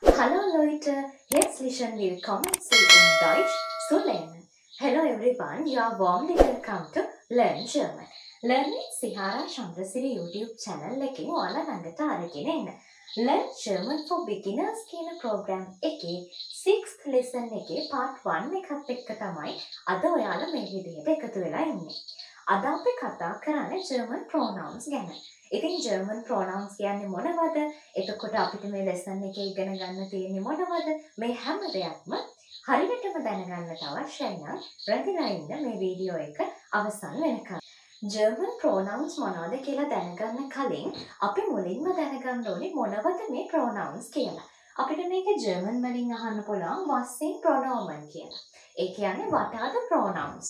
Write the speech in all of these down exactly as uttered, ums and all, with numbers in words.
Hallo Leute, herzlich willkommen zu in Deutsch zu lernen. Hello everyone, you are warmly welcome to Learn German. Learn with Sihara Chandrasiri YouTube channel එකෙන් ඔයාලා ළඟට අරගෙන එන්න. Learn German for Beginners කියන program එකේ sixth lesson එකේ part one එකත් එක්ක තමයි අද ඔයාලා මේ විදිහට එකතු වෙලා ඉන්නේ. අද අපි කතා කරන්නේ German pronouns ගැන. ඉතින් German pronouns කියන්නේ මොනවද? එතකොට අපිට මේ lesson එකේ ඉගෙන ගන්න තියෙන්නේ මොනවද? මේ හැම දෙයක්ම හරියටම දැනගන්නට අවශ්‍යයි නම් රැඳිලා ඉන්න මේ වීඩියෝ එක අවසන් වෙනකම්. German pronouns මොනවද කියලා දැනගන්න කලින් අපි මුලින්ම දැනගන්න ඕනේ මොනවද මේ pronouns කියලා. අපිට මේක German වලින් අහන්න පුළුවන් was in Pronomen කියලා. ඒ කියන්නේ what are the pronouns?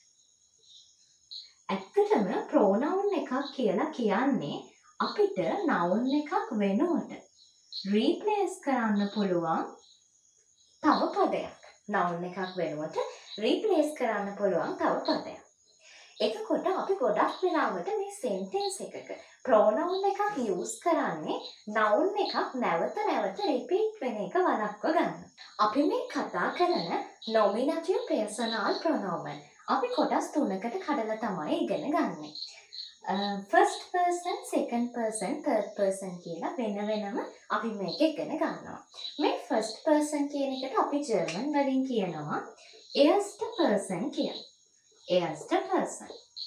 ඇත්තටම pronoun එකක් කියලා කියන්නේ අපිට noun එකක් වෙනුවට replace කරන්න පුළුවන් තව පදයක්. noun එකක් වෙනුවට replace කරන්න පුළුවන් තව පදයක්. එතකොට අපි ගොඩක් වෙලාවට මේ sentence එකක pronoun එකක් use කරන්නේ noun එකක් නැවත නැවත repeat වෙන එක වළක්ව ගන්න. අපි මේ කතා කරන nominative personal pronomen අපි කොටස් තුනකට කඩලා තමයි ඉගෙන ගන්නෙ. first person, second person, third person කියලා වෙන වෙනම අපි මේක ඉගෙන ගන්නවා. මේ first person කියන එකට අපි German වලින් කියනවා erster person කියලා. erster person.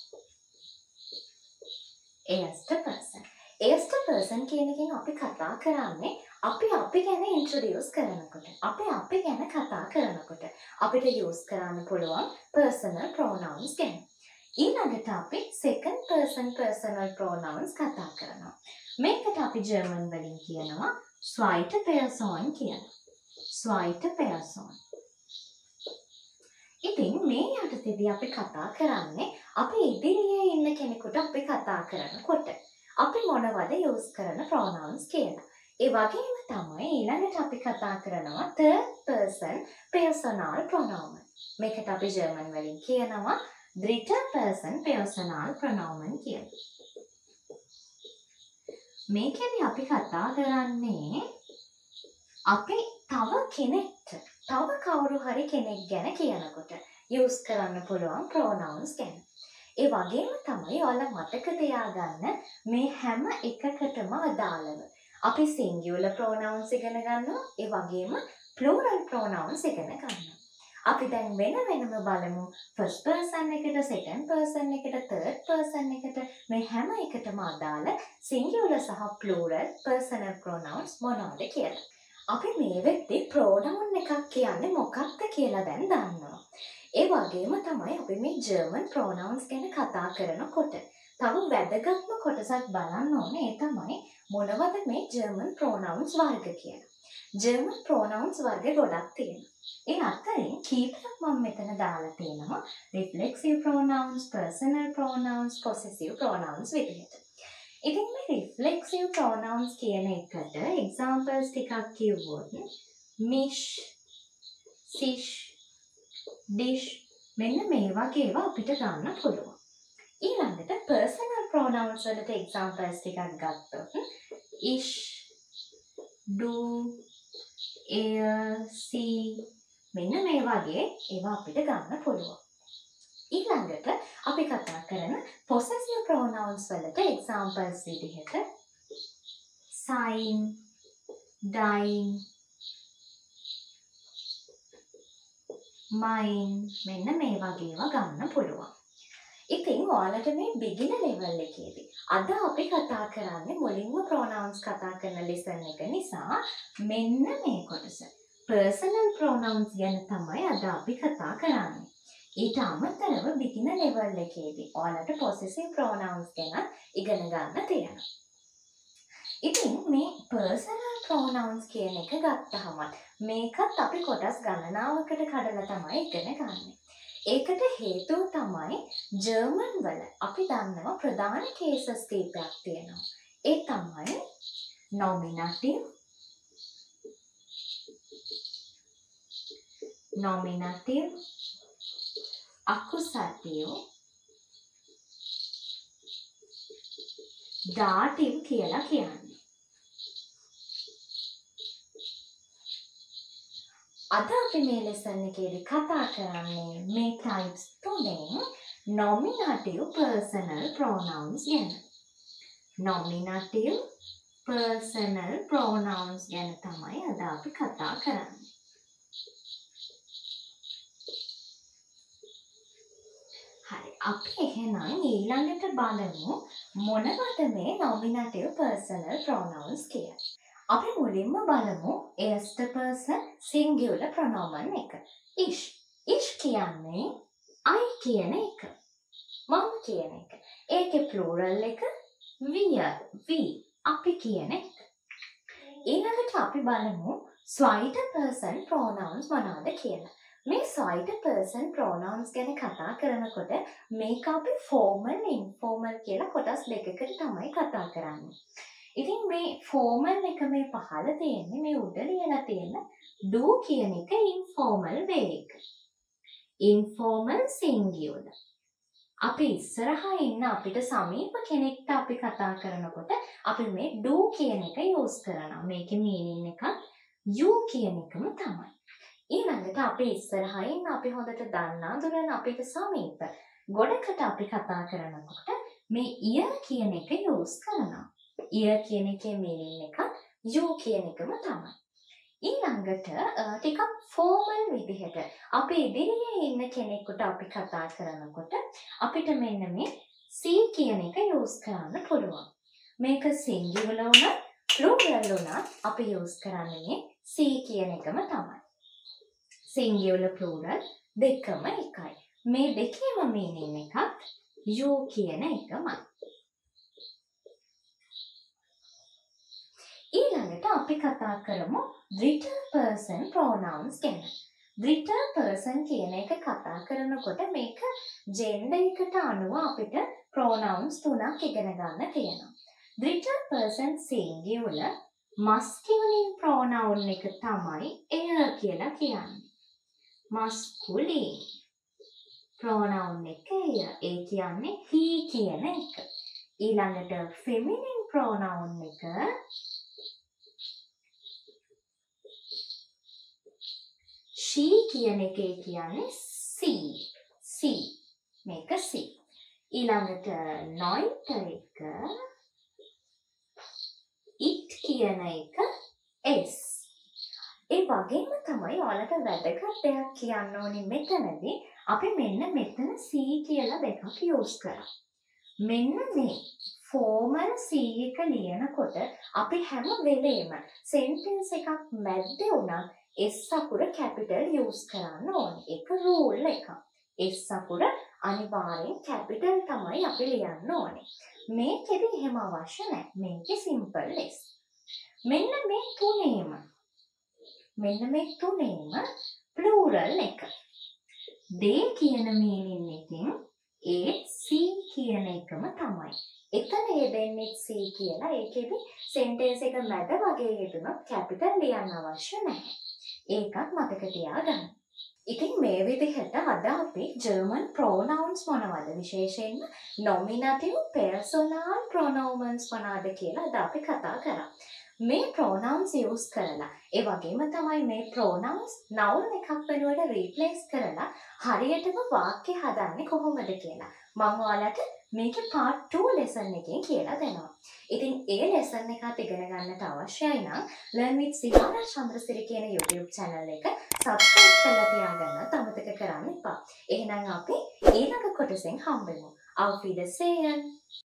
erster person. erster person කියන එකෙන් අපි කතා කරන්නේ අපි අපි ගැන introduce කරනකොට අපි අපි ගැන කතා කරනකොට අපිට use කරන්න පුළුවන් personal pronouns ගැන. ඊළඟට අපි second person personal pronouns කතා කරනවා. මේකට අපි German වලින් කියනවා zweite Person කියලා. zweite Person. ඉතින් මේ යටතේදී අපි කතා කරන්නේ අපි ඉදිරියේ ඉන්න කෙනෙකුට අපි කතා කරනකොට අපි මොනවද use කරන pronouns කියලා. ඒ වගේම තමයි ඊළඟට අපි කතා කරනවා third person personal pronomen. මේකට අපි German වලින් කියනවා dritter person personal pronomen කියලා. මේකෙදි අපි කතා කරන්නේ අපි තව කෙනෙක්ට තව කවුරු හරි කෙනෙක් ගැන කියනකොට use කරන්න පුළුවන් pronouns ගැන. ඒ වගේම තමයි ඔයාලා මතක තියාගන්න මේ හැම එකකටම අදාළව අපි singular pronouns ඉගෙන ගන්නවා ඒ වගේම plural pronouns ඉගෙන ගන්නවා. අපි දැන් වෙන වෙනම බලමු first person එකට second person එකට third person එකට මේ හැම එකටම අදාළ singular සහ plural personal pronouns මොනවද කියලා. අපි මේ වෙද්දී pronoun එකක් කියන්නේ මොකක්ද කියලා දැන් දන්නවා. ඒ වගේම තමයි අපි මේ German pronouns ගැන කතා කරනකොට තව වැදගත්ම කොටසක් බලන්න ඕනේ ඒ තමයි මොනවද මේ German pronouns වර්ග කියලා. German pronouns වර්ග ගොඩක් තියෙනවා. ඒ අතරින් කීපයක් මම මෙතන දාලා තියෙනවා reflexive pronouns, personal pronouns, possessive pronouns විදිහට. ඉතින් මේ reflexive pronouns කියන එකට examples ටිකක් කිව්වොත් mish, sish, dish මෙන්න මේ වගේ ඒවා අපිට ගන්න පුළුවන්. ඊළඟට personal pronouns වලට examples ටිකක් ගත්තොත් ish, do, air, see මෙන්න මේ වගේ ඒවා අපිට ගන්න පුළුවන්. ඊළඟට අපි කතා කරන possessive pronouns වලට examples විදිහට sign, dine, mine මෙන්න මේ වගේ ඒවා ගන්න පුළුවන්. ඉතින් ඔයාලට මේ beginner level එකේදී අද අපි කතා කරන්නේ මුලින්ම pronouns කතා කරන lesson එක නිසා මෙන්න මේ කොටස personal pronouns ගැන තමයි අද අපි කතා කරන්නේ. ඊට අමතරව beginner level එකේදී ඔයාලට possessive pronouns ගැන ඉගෙන ගන්න තියෙනවා. ඉතින් මේ personal pronouns කියන එක ගත්තහම මේකත් අපි කොටස් ගණනාවකට කඩලා තමයි ඉගෙන ගන්න. ඒකට හේතුව තමයි German වල අපි දන්නවා ප්‍රධාන cases කීපයක් තියෙනවා. ඒ තමයි nominative, nominative, accusative, dative කියලා කියන්නේ. අද අපි මේ ලෙසන් එකේදී කතා කරන්නේ මේ types තුනෙන් nominative personal pronouns ගැන. nominative personal pronouns ගැන තමයි අද අපි කතා කරන්නේ. හරි, අපි එහෙනම් ඊළඟට බලමු මොනවද මේ nominative personal pronouns කියන්නේ. අපි මුලින්ම බලමු first person singular pronomen එක. ish. ish කියන්නේ I කියන එක. මම කියන එක. ඒකේ plural එක we, we, අපි කියන එක. ඊළඟට අපි බලමු zweite person pronouns මොනවද කියලා. මේ zweite person pronouns ගැන කතා කරනකොට මේක අපි formal informal කියලා කොටස් දෙකකට තමයි කතා කරන්නේ. ඉතින් මේ formal එක මේ පහළ තියෙන්නේ මේ උඩ ලියලා තියෙන do කියන එක informal way එක. informal singular. අපි ඉස්සරහා ඉන්න අපිට සමීප කෙනෙක්ට අපි කතා කරනකොට අපි මේ do කියන එක use කරනවා. මේකේ meaning එක you කියන එකම තමයි. ඊළඟට අපි ඉස්සරහා ඉන්න අපි හොඳට දන්නා දුරන අපිට සමීප ගොඩකට අපි කතා කරනකොට මේ ear කියන එක use කරනවා. ear කියන එකේ meaning එක you කියන එකම තමයි. ඊළඟට ටිකක් formal විදිහට අපි ඉදිරියේ ඉන්න කෙනෙකුට අපි කතා කරනකොට අපිට මෙන්න මේ see කියන එක use කරන්න පුළුවන්. මේක singular උනත් plural උනත් අපි use කරන්නේ see කියන එකම තමයි. singular plural දෙකම එකයි. මේ දෙකේම meaning එකත් you කියන එකමයි. ඊළඟට අපි කතා කරමු written person pronouns ගැන. written person කියන එක කතා කරනකොට මේක gender එකට අනුව අපිට pronouns තුනක් ඉගෙන ගන්න තියෙනවා. written person singular masculine pronoun එක තමයි air කියලා කියන්නේ. masculine pronoun එක air. ඒ කියන්නේ he කියන එක. ඊළඟට feminine pronoun එක she කියන එකේ කියන්නේ she. she. මේක she. ඊළඟට neuter එක it කියන එක s. ඒ වගේම තමයි ඔයාලට වැදගත් දෙයක් කියන්න ඕනේ මෙතනදී අපි මෙන්න මෙතන she කියලා දෙකක් use කරා. මෙන්න මේ formal she එක ලියනකොට අපි හැම වෙලේම sentence එකක් මැද්දේ උනත් S අකුර capital use කරන්න ඕනේ. ඒක rule එකක්. S අකුර අනිවාර්යෙන් capital තමයි අපි ලියන්න ඕනේ. මේකෙදි එහෙම අවශ්‍ය නැහැ. මේකේ simple S. මෙන්න මේ තුනේම මෙන්න මේ තුනේම plural එක. they කියන meaning එකෙන් ඒ C කියන එකම තමයි. එතන යෙදෙන්නේ C කියලා. ඒකෙදි sentence එක මැද වගේ යෙදුනොත් capital ලියන්න අවශ්‍ය නැහැ. ඒකත් මතක තියාගන්න. ඉතින් මේ විදිහට අද අපි German pronouns මොනවද විශේෂයෙන්ම nominative personal pronouns මොනවද කියලා අද අපි කතා කරා. මේ pronouns use කරලා ඒ වගේම තමයි මේ pronouns noun එකක් වෙනුවට replace කරලා හරියටම වාක්‍ය හදන්නේ කොහොමද කියලා මම ඔයාලට මේකේ part two lesson එකෙන් කියලා දෙනවා. ඉතින් ඒ lesson එකත් ඉගෙන ගන්නට අවශ්‍යයි නම් Learn with Sihara Chandrasiri කියන YouTube channel එක subscribe කරලා තියාගන්න අමතක කරන්න එපා. එහෙනම් අපි ඊළඟ කොටසෙන් හම්බෙමු. Auf Wiedersehen.